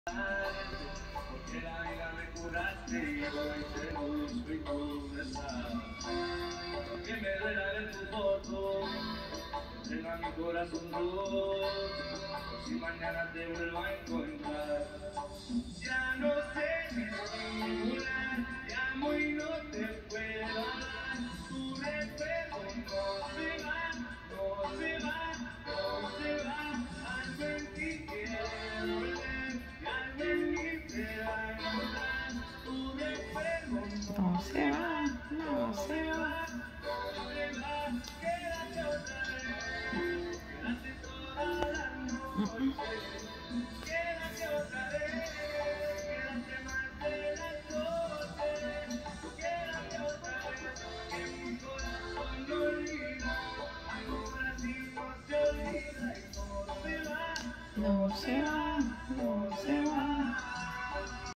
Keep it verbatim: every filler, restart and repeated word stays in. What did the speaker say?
Porque la vida me curaste y hoy te busco y tú no estás. Que me regales tu foto, tenga mi corazón roto, por si mañana te vuelvo a encontrar. Ya no sé disimular, llamo y no te puedo hablar. Tu recuerdo no se va, no se va, no se va. Algo en ti quiere volver y algo en mí te va a encontrar. Tu recuerdo No se va, no se va. no se va, quédate otra vez, quédate toda la noche, quédate otra vez, quédate más de las doce, quédate otra vez, que mi corazón no olvida, ahora sí no se olvida y no se va, No se va.